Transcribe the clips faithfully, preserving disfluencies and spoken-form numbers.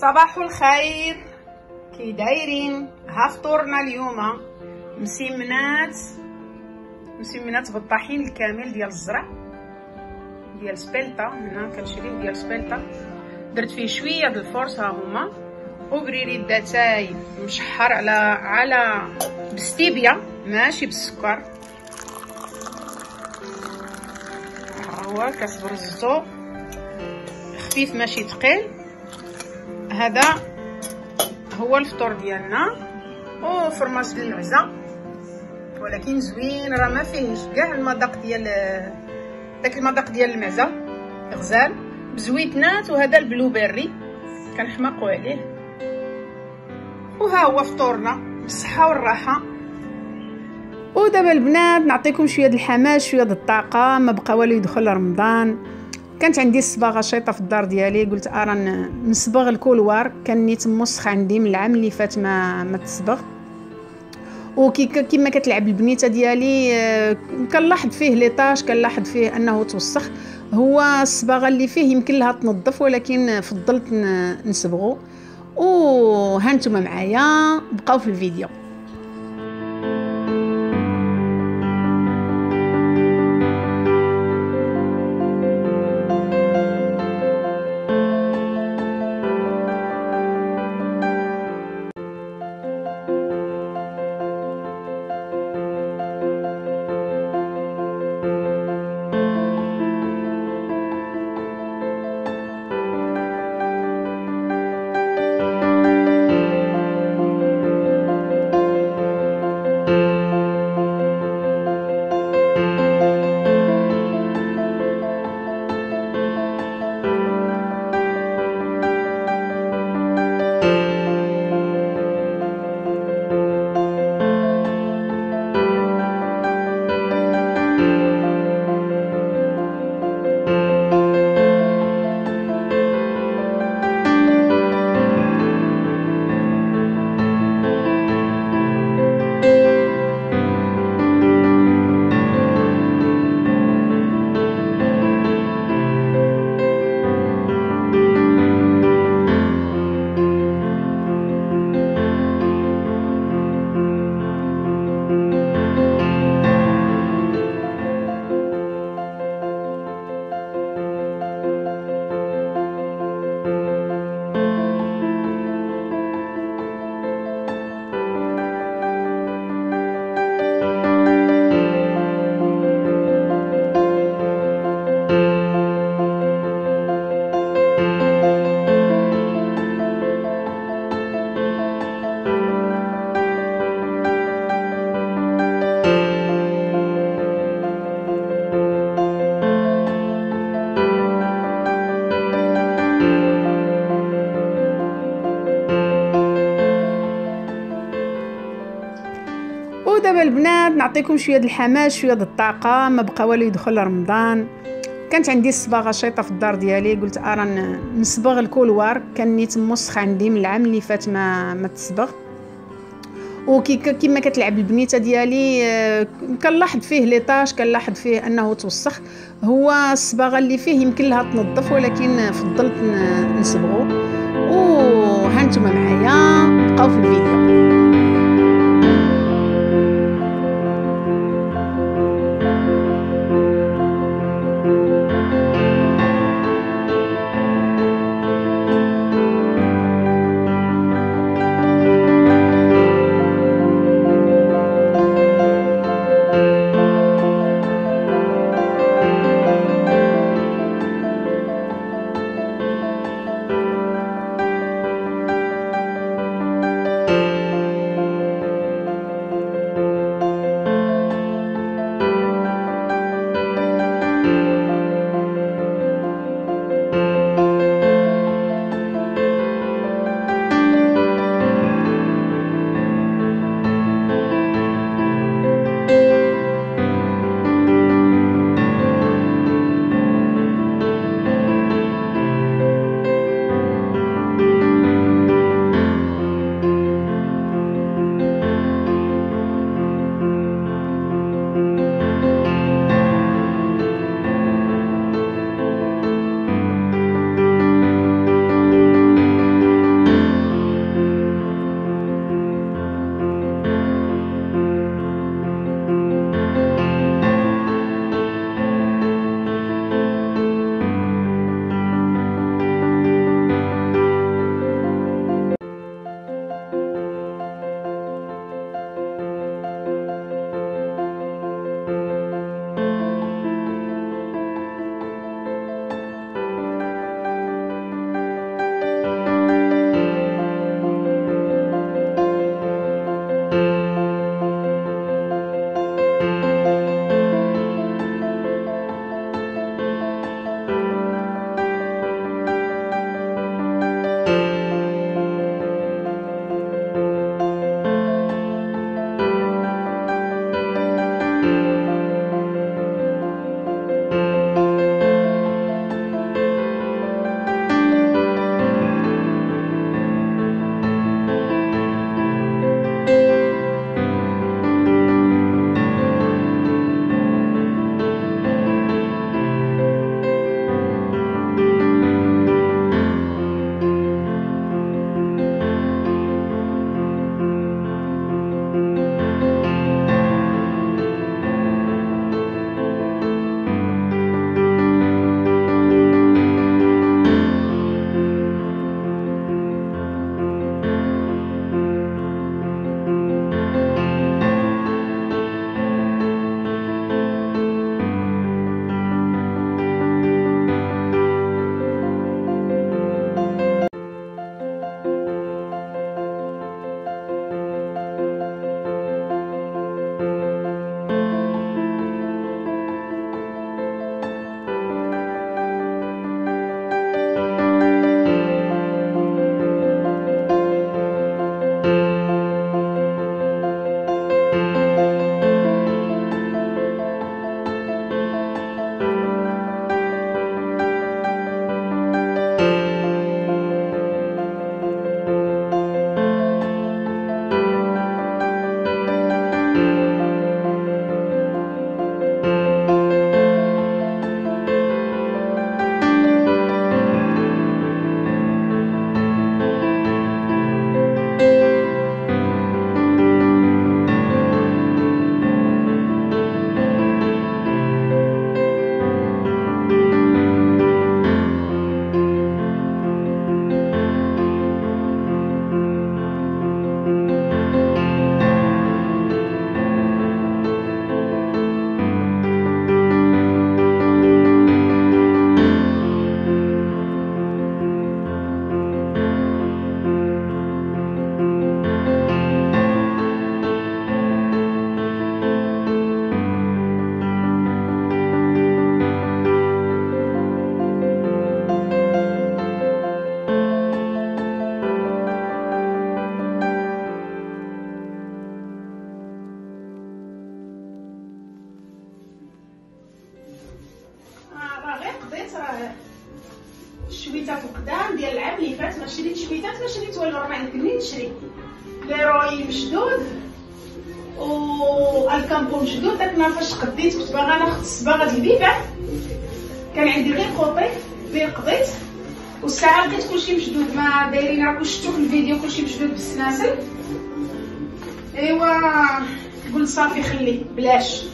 صباح الخير، كي دايرين؟ ها فطورنا اليوم مسمنات مسمنات بالطحين الكامل ديال الزرع ديال سبيلتا. هنا كنشريه ديال سبيلتا، درت فيه شويه د الفورس ها هما، وبريري داتاي مشحر على على بستيبيا ماشي بالسكر. ها هو كاس برزو خفيف ماشي ثقيل. هذا هو الفطور ديالنا، وفرماج بالمعزه ولكن زوين، راه ما فيهش كاع المذاق ديال داك المذاق ديال المعزه، غزال بزويتنات. وهذا البلوبيري كنحماقوا عليه. وها هو فطورنا بالصحه والراحه. ودابا البنات نعطيكم شويه د الحماس، شويه د الطاقه، ما بقى والو يدخل رمضان. كانت عندي الصباغه شيطه في الدار ديالي، قلت ارا نصبغ الكولوار. كان نيت موسخ عندي من العام اللي فات ما ما تصبغ، وكي كيما كتلعب البنيته ديالي كنلاحظ فيه ليطاج، كنلاحظ فيه انه توسخ. هو الصباغه اللي فيه يمكن لها تنظف، ولكن فضلت نصبغو. وها نتوما معايا، بقاو في الفيديو. ودابا البنات نعطيكم شويه د الحماس، شويه د الطاقه، ما بقى والو يدخل رمضان. كانت عندي الصباغه شيطه في الدار ديالي، قلت ارا نصبغ الكولوار. كان نيت موسخ عندي من العام اللي فات ما ما تصبغ، وكي كيما كتلعب البنيته ديالي كنلاحظ فيه ليطاج، كنلاحظ فيه انه توسخ. هو الصباغه اللي فيه يمكن لها تنظف، ولكن فضلت نصبغو. وها نتوما معايا، بقاو في الفيديو. الشويتات القدام ديال العام اللي فات ما شريت شويتات، ما شريت والو، راه ما عندك منين نشري. ليروي مشدود و الكامبو مشدود. داك النهار فاش قديت كنت باغا ناخد الصباغه ديال البيبان، كان عندي غير قوطي فين قضيت، والساعه لقيت كلشي مشدود. ما دايرين، راكم شفتوا في الفيديو كلشي مشدود بالسلاسل. ايوا قلت صافي خليه بلاش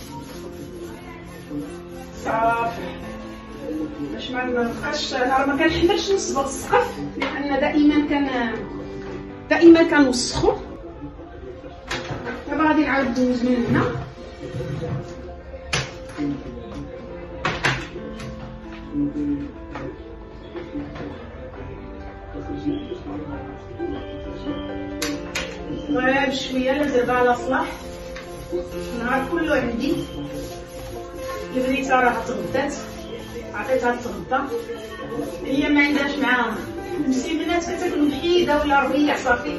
صافي باش ما نبقاش. راه ما كنحملش نصبغ السقف لان دائما كان دائما كنوسخو. دابا غادي نعاود ندوز من هنا. غير بشويه لا دابا على صلاح النهار كله عندي. البنيته راه تغدات، عطيتها تغدا، هي ما عندهاش معاهم مسيمنات كتاكل وحيده ولا ربيع صافي.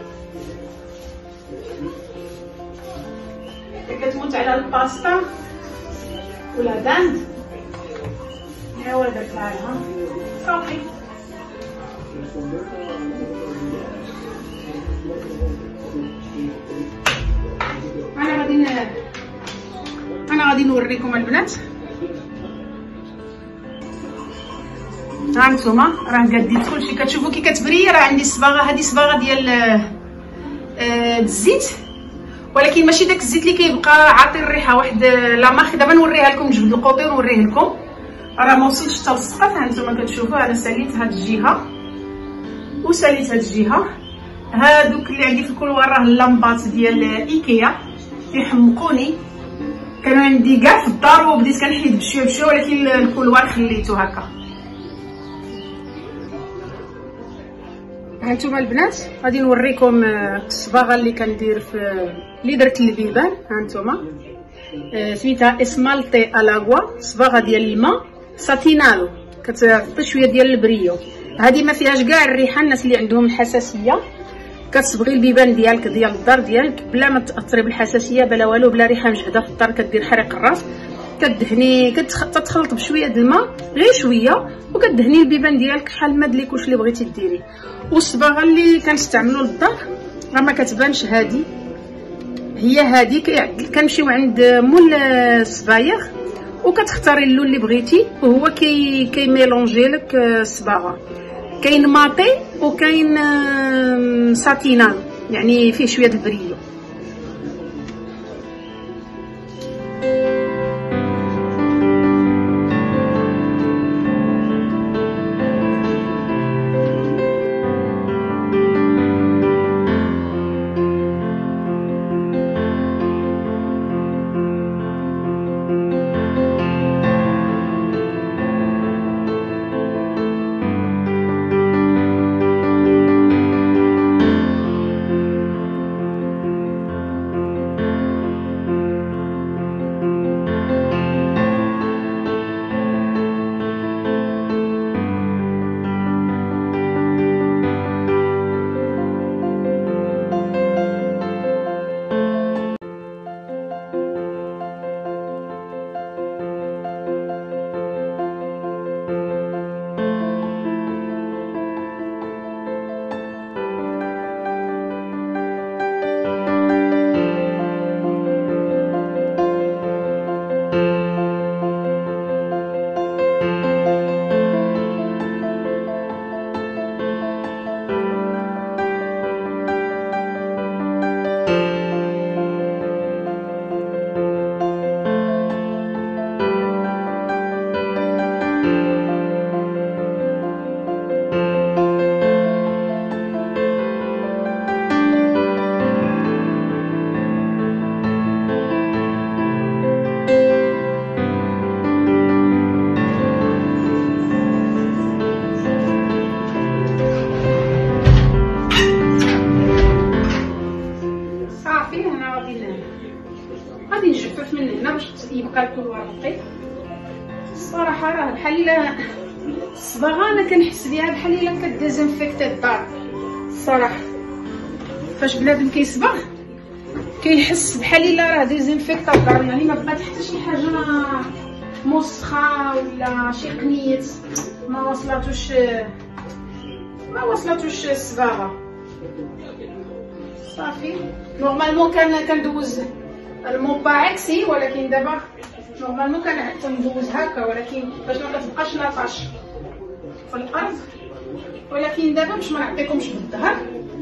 كتموت على الباستا ولا داند. ايوا درتها لها صافي. انا غادي ن... انا غادي نوريكم البنات. ها نتوما راه قديت كلشي، كتشوفوا كي كتبري. راه عندي الصباغه، هذه صباغه ديال آه الزيت، ولكن ماشي داك الزيت اللي كيبقى عاطي الريحه واحد لا مارك. دابا نوريها لكم، نجبد القوطي ونوريه لكم. راه ما وصلش حتى للسقف. ها نتوما كتشوفوا انا ساليت هاد الجهه وساليت هاد الجهه. هادوك اللي عندي في الكولوار راه اللمبات ديال ايكيا كيحمقوني. كانوا عندي كاع في الدار وبديت كنحيد بشويه بشويه، ولكن الكولوار خليته هكا. هانتوما البنات غادي نوريكم الصباغه اللي كندير في اللي درت للبيبان. هانتوما سميتها اسمالتي الاغوا، صباغه ديال الماء ساتينالو، كتعطي شويه ديال البريو. هذه ما فيهاش كاع الريحه. الناس اللي عندهم الحساسيه كتصبغي البيبان ديالك ديال الدار ديالك بلا ما تاثري بالحساسيه بلا والو، بلا ريحه مجهده في الدار. كدير حريق الراس، كدهني كتخلط بشويه د الماء غير شويه، وكدهني البيبان ديالك حال ما دلي كلشي اللي بغيتي ديري. والصباغه اللي كنستعملوا للدار راه ما كتبانش، هذه هي هذه. كنمشيو عند مول الصبايغ وكتختاري اللون اللي بغيتي، وهو كي كيميلونجي لك الصباغه. كاين ماطي وكاين ساتينال، يعني فيه شويه البريو. يبقى الكولوار نقي. الصراحه راه بحال الا الصباغه انا كنحس بها بحال الا كديزانفيكتي الدار. الصراحه فاش بنادم كيصبغ كيحس بحال الا راه ديزانفيكتا الدار، يعني ما بقات حتى شي حاجه مسخه ولا شي قنيت ما وصلاتوش ما وصلاتوش الصباغه. صافي نورمالمون كان كندوز الموباعكسي، ولكن دابا نورمالمون كندوز هكا، ولكن باش ما كتبقاش لاطاش في الارض. ولكن دابا باش ما نعطيكمش بالظهر،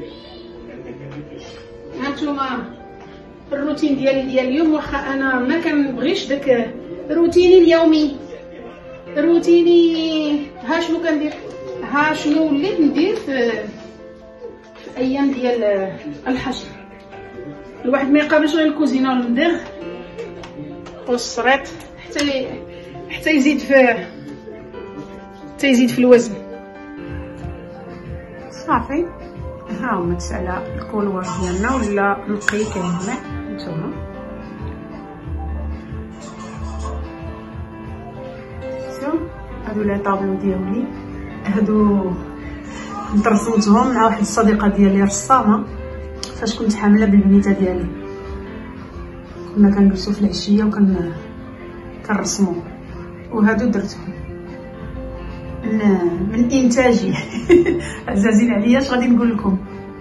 هانتوما الروتين ديالي ديال اليوم. واخا انا ما كنبغيش داك روتيني اليومي، روتيني ها شنو كندير، ها شنو وليت ندير في, في ايام ديال الحشر. الواحد ما يقابلش غير الكوزينه والمدير والصريط حتى حتى يزيد في حتى يزيد في الوزن. صافي ها هما تسالى الكولوار ديالنا ولا نقي كامل. نتوما شوف هادو لي طابلو ديالي، هادو كنت رسمتهم مع واحد الصديقه ديالي رسامه فاش كنت حامله بالبنيته ديالي. كنا كنجلسو في العشيه وكن كنرسمو، وهادو درتهم من من انتاجي عزازين عليا. اش غادي نقول لكم،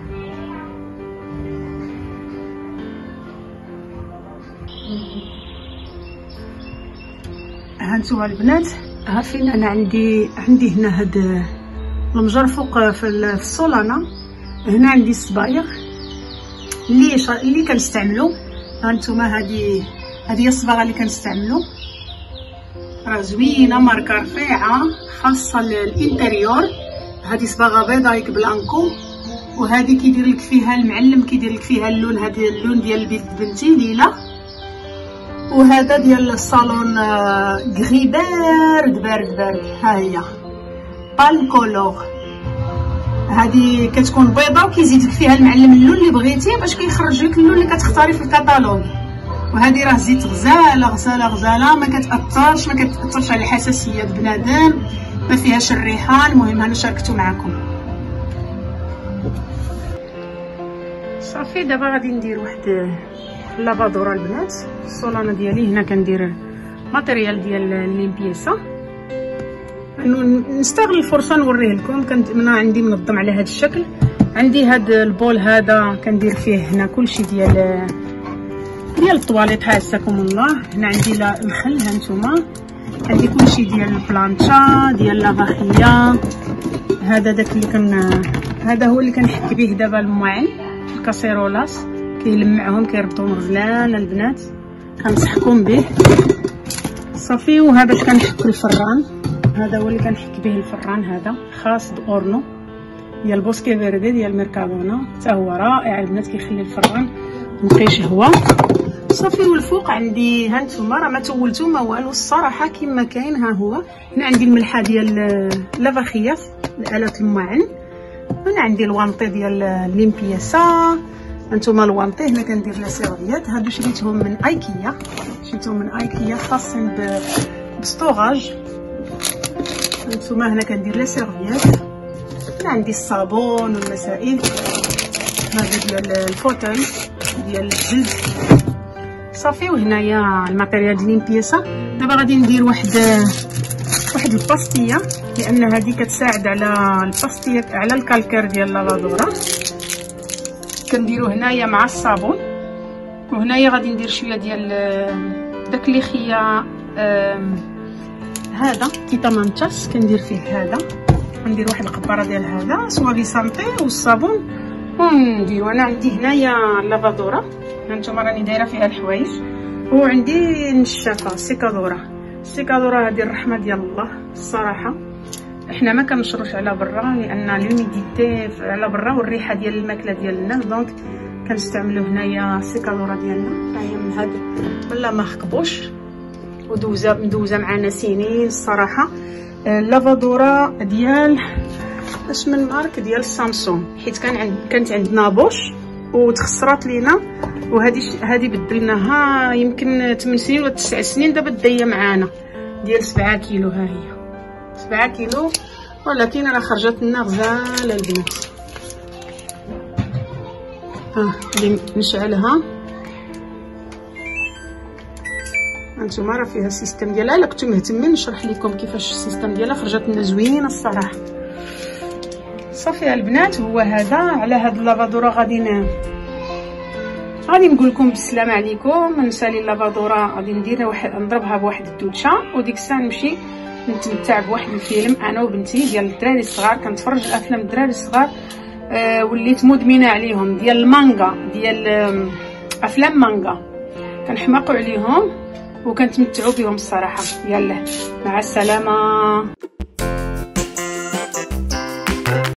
هانتوما البنات. ها فين انا عندي عندي هنا هاد المجر فوق في الصولانه. هنا عندي الصبايغ اللي اللي كنستعملو. هانتوما هادي هادي هي الصباغه اللي كنستعملو، راه زوينه ماركه رفيعه خاصه للانتريور. هادي صباغه بيضايك بلانكو، وهادي كيدير لك فيها المعلم، كيدير لك فيها اللون، هادي اللون ديال البيت بنتي ليلى. وهذا ديال الصالون غري بارد بارد بارد. ها هي بالم كولور، هذه كتكون بيضه وكيزيد لك فيها المعلم اللون اللي بغيتيه باش كيخرج لك اللون اللي كتختاري في الكتالوج. وهذه راه زيت غزاله غزاله غزاله، ما كتاثرش ما كتاثرش على حساسيه بنادم، ما فيهاش الريحان. المهم انا شاركته معكم. صافي دابا غادي ندير واحد لافادورا البنات. الصولانه ديالي هنا كندير ماتيريال ديال الليمبيسا. نستغل الفرصه نوريه لكم. كنت انا عندي منظم على هذا الشكل. عندي هذا البول هذا كندير فيه هنا كلشي ديال ديال الطواليط حاسكم الله. هنا عندي الخل، هانتوما عندي كلشي ديال البلانشا ديال لافاخيه. هذا داك اللي كن هذا هو اللي كنحك به دابا الماعن في الكاسيرولات، كيلمعهم كيردهم غزلان البنات، كنصحكم به. صافي وهذا باش كنحك الفران، هذا هو اللي كنحك به الفران، هذا خاص باورنو ديال بوسكي فيردي ديال ميركادونا، حتى هو رائع البنات، كيخلي الفران نقي شهوه. صافي والفوق عندي هانتوما راه ما تولتو ما والو الصراحه كما كاين. ها هو هنا عندي الملحه ديال لافاخيه الاله الماعن. هنا عندي الوانطي ديال الليمبياسا. هانتوما الوانطي هنا كندير لا سيرفيات، هادو شريتهم من ايكيا، شريتهم من ايكيا خاصين بستوغاج. هانتوما هنا كندير لا سيرفيات. هنا عندي الصابون والمسائل، هذا ديال الفوتل ديال الجلد. صافي وهنايا الماتيريال ديال ليمبياسا. دابا غادي ندير واحد واحد الباستيه، لان هذه كتساعد على الباستيه على الكالكير ديال لافادورا. كنديرو هنايا مع الصابون. وهنايا غادي ندير شويه ديال داك اللي خيا هذا تيتامانتاس، كندير فيه هذا. غندير واحد القباره ديال هذا سوافي سانتي والصابون ونديرو. انا عندي هنايا لافادورا، هانتوما راني دايره فيها الحوايج. وعندي النشافه سيكادورا. السيكادورا هذه الرحمه ديال الله الصراحه. احنا ما كنشروش على برا لان لوميديتي على برا والريحه ديال الماكله ديالنا، دونك كنستعملو هنايا السيكادورا ديالنا. هي من هاد ولا ما خكبوش ودوزه مدوزه معنا سنين الصراحه. اللافادورا ديال اش من مارك ديال سامسونج، حيت كان عند كانت عندنا بوش وتخسرات لينا. وهذه هذه بدلناها يمكن ثمانية سنين ولا تسع سنين، دابا دايه معانا ديال سبعة كيلو. ها هي سبعة كيلو، ولكن راه خرجت لنا غزاله البنات. ها اللي نشعلها هانتوما راه فيها السيستم ديالها. الا كنتو مهتمين نشرح لكم كيفاش السيستم ديالها، خرجت لنا زوينه الصراحه. صافي البنات، هو هذا على هاد اللافادوره. غادي ن... غادي نقول لكم بالسلامه عليكم. نسالي اللافادوره غادي نديرها واحد، نضربها بواحد الدوشه، وديك الساعه نمشي نتمتع بواحد الفيلم انا وبنتي ديال الدراري الصغار. كنتفرج الافلام الدراري الصغار، آه وليت مدمنه عليهم، ديال المانغا، ديال آه افلام مانغا، كنحماقوا عليهم وكنتمتعوا بهم الصراحه. يلا مع السلامه.